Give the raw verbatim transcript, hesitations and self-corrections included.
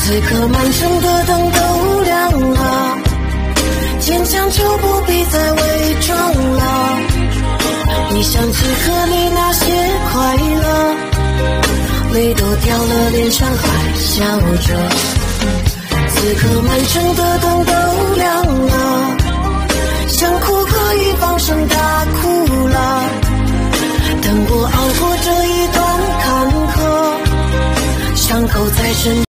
此刻满城的灯都亮了，坚强就不必再伪装了。一想起和你那些快乐，泪都掉了，脸上还笑着。此刻满城的灯都亮了，想哭可以放声大哭了。等我熬过这一段坎坷，伤口在身